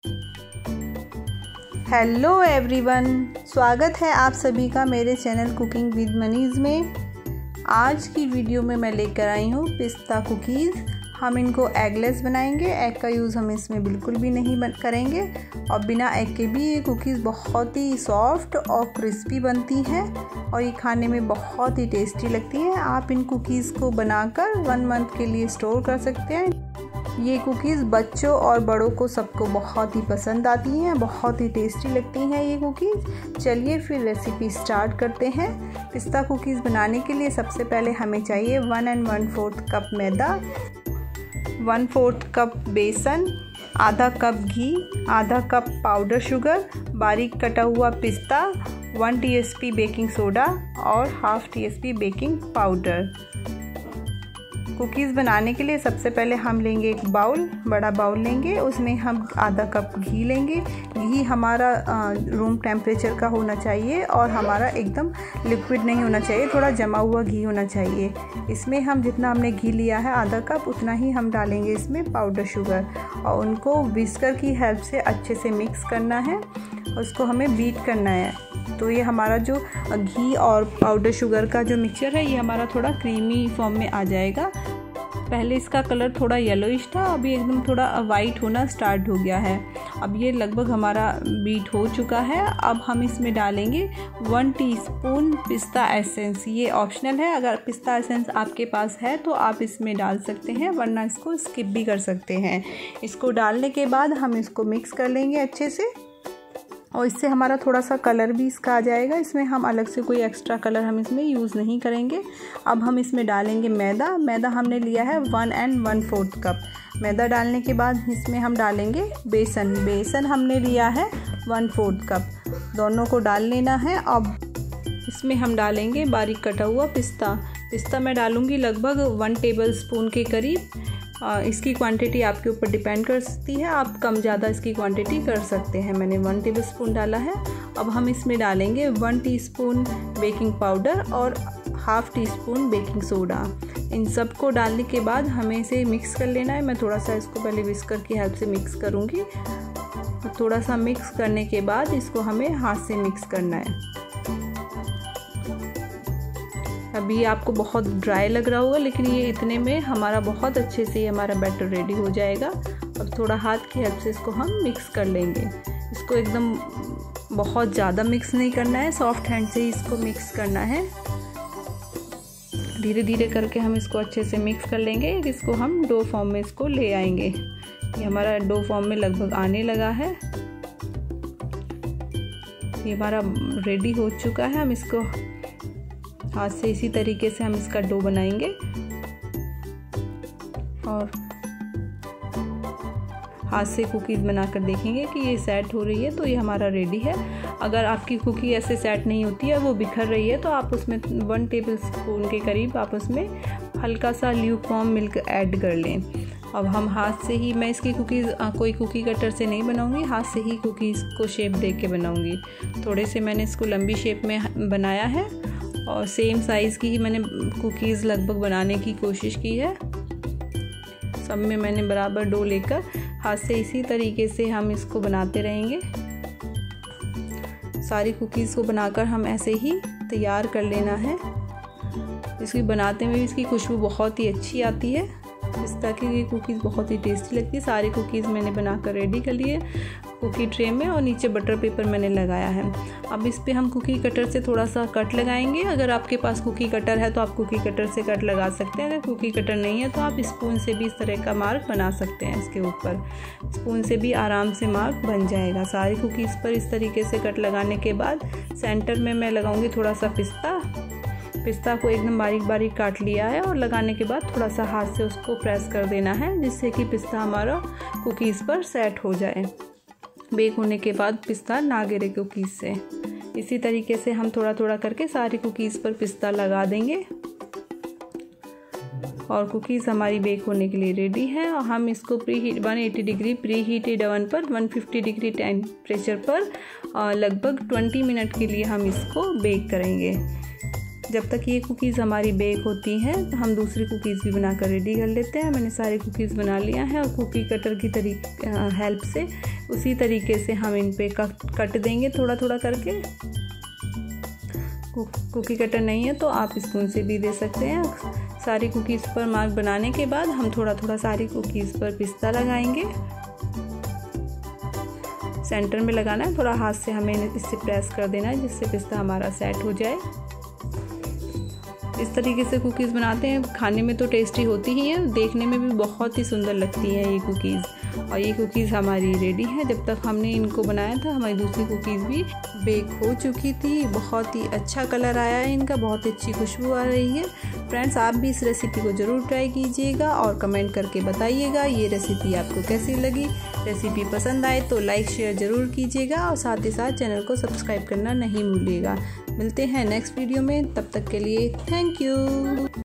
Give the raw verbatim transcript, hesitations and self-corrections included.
Hello everyone, स्वागत है आप सभी का मेरे चैनल कुकिंग विद मनीज़ में। आज की वीडियो में मैं लेकर आई हूँ पिस्ता कुकीज़। हम इनको एगलेस बनाएंगे। एग का यूज़ हम इसमें बिल्कुल भी नहीं करेंगे और बिना एग के भी ये कुकीज़ बहुत ही सॉफ्ट और क्रिस्पी बनती हैं और ये खाने में बहुत ही टेस्टी लगती हैं। आप इन कुकीज़ को बनाकर वन मंथ के लिए स्टोर कर सकते हैं। ये कुकीज़ बच्चों और बड़ों को सबको बहुत ही पसंद आती हैं, बहुत ही टेस्टी लगती हैं ये कुकीज़। चलिए फिर रेसिपी स्टार्ट करते हैं। पिस्ता कुकीज़ बनाने के लिए सबसे पहले हमें चाहिए one and one fourth cup मैदा, वन फोर्थ कप बेसन, आधा कप घी, आधा कप पाउडर शुगर, बारीक कटा हुआ पिस्ता, वन टीस्पून बेकिंग सोडा और half teaspoon baking powder. Cookies बनाने के लिए सबसे पहले हम लेंगे एक बाउल, बड़ा बाउल लेंगे, उसमें हम आधा कप घी लेंगे। घी हमारा रूम टेम्परेचर का होना चाहिए और हमारा एकदम लिक्विड नहीं होना चाहिए, थोड़ा जमा हुआ घी होना चाहिए। इसमें हम जितना हमने घी लिया है आधा कप, उतना ही हम डालेंगे इसमें पाउडर शुगर और उनको विस्कर की हेल्प से अच्छे से मिक्स करना है। उसको हमें बीट करना है। तो ये हमारा जो घी और पाउडर शुगर का जो मिक्सचर है ये हमारा थोड़ा क्रीमी फॉर्म में आ जाएगा। पहले इसका कलर थोड़ा येलोइश था, अभी एकदम थोड़ा वाइट होना स्टार्ट हो गया है। अब ये लगभग हमारा बीट हो चुका है। अब हम इसमें डालेंगे वन टीस्पून पिस्ता एसेंस। ये ऑप्शनल है, अगर पिस्ता एसेंस आपके पास है तो आप इसमें डाल सकते हैं, वरना इसको स्किप भी कर सकते हैं। इसको डालने के बाद हम इसको मिक्स कर लेंगे अच्छे से और इससे हमारा थोड़ा सा कलर भी इसका आ जाएगा। इसमें हम अलग से कोई एक्स्ट्रा कलर हम इसमें यूज़ नहीं करेंगे। अब हम इसमें डालेंगे मैदा। मैदा हमने लिया है one and one fourth cup. मैदा डालने के बाद इसमें हम डालेंगे बेसन। बेसन हमने लिया है वन फोर्थ कप। दोनों को डाल लेना है। अब इसमें हम डालेंगे बारीक कटा हुआ पिस्ता। पिस्ता मैं डालूँगी लगभग वन टेबल स्पून के करीब। इसकी क्वांटिटी आपके ऊपर डिपेंड करती है, आप कम ज़्यादा इसकी क्वांटिटी कर सकते हैं। मैंने वन टेबलस्पून डाला है। अब हम इसमें डालेंगे वन टीस्पून बेकिंग पाउडर और half teaspoon baking soda. इन सब को डालने के बाद हमें इसे मिक्स कर लेना है। मैं थोड़ा सा इसको पहले विस्कर की हेल्प से मिक्स करूँगी। थोड़ा सा मिक्स करने के बाद इसको हमें हाथ से मिक्स करना है। अभी आपको बहुत ड्राई लग रहा होगा, लेकिन ये इतने में हमारा बहुत अच्छे से ये हमारा बैटर रेडी हो जाएगा। अब थोड़ा हाथ की हेल्प से इसको हम मिक्स कर लेंगे। इसको एकदम बहुत ज़्यादा मिक्स नहीं करना है, सॉफ्ट हैंड से ही इसको मिक्स करना है। धीरे धीरे करके हम इसको अच्छे से मिक्स कर लेंगे। इसको हम डो फॉर्म में इसको ले आएंगे। ये हमारा डो फॉर्म में लगभग आने लगा है। ये हमारा रेडी हो चुका है। हम इसको हाथ से इसी तरीके से हम इसका डो बनाएंगे और हाथ से कुकीज़ बनाकर देखेंगे कि ये सेट हो रही है तो ये हमारा रेडी है। अगर आपकी कुकी ऐसे सेट नहीं होती है, वो बिखर रही है, तो आप उसमें वन टेबल स्पून के करीब आप उसमें हल्का सा ल्यूकवार्म मिल्क ऐड कर लें। अब हम हाथ से ही, मैं इसकी कुकीज़ कोई कुकी कटर से नहीं बनाऊंगी, हाथ से ही कुकीज़ को शेप दे के बनाऊंगी। थोड़े से मैंने इसको लंबी शेप में बनाया है और सेम साइज़ की ही मैंने कुकीज़ लगभग बनाने की कोशिश की है। सब में मैंने बराबर डो लेकर हाथ से इसी तरीके से हम इसको बनाते रहेंगे। सारी कुकीज़ को बनाकर हम ऐसे ही तैयार कर लेना है। इसकी बनाते में भी इसकी खुशबू बहुत ही अच्छी आती है। पिस्ता की ये कुकीज़ बहुत ही टेस्टी लगती है। सारी कुकीज़ मैंने बनाकर रेडी कर लिए कुकी ट्रे में और नीचे बटर पेपर मैंने लगाया है। अब इस पे हम कुकी कटर से थोड़ा सा कट लगाएंगे। अगर आपके पास कुकी कटर है तो आप कुकी कटर से कट लगा सकते हैं। अगर कुकी कटर नहीं है तो आप स्पून से भी इस तरह का मार्क बना सकते हैं। इसके ऊपर स्पून से भी आराम से मार्क बन जाएगा। सारी कुकीज़ पर इस तरीके से कट लगाने के बाद सेंटर में मैं लगाऊंगी थोड़ा सा पिस्ता। पिस्ता को एकदम बारीक बारीक काट लिया है और लगाने के बाद थोड़ा सा हाथ से उसको प्रेस कर देना है, जिससे कि पिस्ता हमारा कुकीज़ पर सेट हो जाए। बेक होने के बाद पिस्ता ना गिरे कुकीज़ से। इसी तरीके से हम थोड़ा थोड़ा करके सारी कुकीज़ पर पिस्ता लगा देंगे और कुकीज़ हमारी बेक होने के लिए रेडी है। और हम इसको preheat one eighty degree preheated oven पर वन फिफ्टी डिग्री टेम्परेचर पर लगभग ट्वेंटी मिनट के लिए हम इसको बेक करेंगे। जब तक ये कुकीज़ हमारी बेक होती हैं तो हम दूसरी कुकीज़ भी बनाकर रेडी कर लेते हैं। मैंने सारी कुकीज़ बना लिया है और कुकी कटर की तरीके हेल्प से उसी तरीके से हम इन पे कट कट देंगे थोड़ा थोड़ा करके। कुकी कटर नहीं है तो आप स्पून से भी दे सकते हैं। सारी कुकीज़ पर मार्क बनाने के बाद हम थोड़ा थोड़ा सारी कुकीज़ पर पिस्ता लगाएंगे। सेंटर में लगाना है, थोड़ा हाथ से हमें इससे प्रेस कर देना है जिससे पिस्ता हमारा सेट हो जाए। इस तरीके से कुकीज़ बनाते हैं, खाने में तो टेस्टी होती ही है, देखने में भी बहुत ही सुंदर लगती है ये कुकीज़। और ये कुकीज़ हमारी रेडी है। जब तक हमने इनको बनाया था हमारी दूसरी कुकीज़ भी बेक हो चुकी थी। बहुत ही अच्छा कलर आया है इनका, बहुत अच्छी खुशबू आ रही है। फ्रेंड्स, आप भी इस रेसिपी को ज़रूर ट्राई कीजिएगा और कमेंट करके बताइएगा ये रेसिपी आपको कैसी लगी। रेसिपी पसंद आए तो लाइक शेयर ज़रूर कीजिएगा और साथ ही साथ चैनल को सब्सक्राइब करना नहीं भूलिएगा। मिलते हैं नेक्स्ट वीडियो में, तब तक के लिए थैंक यू।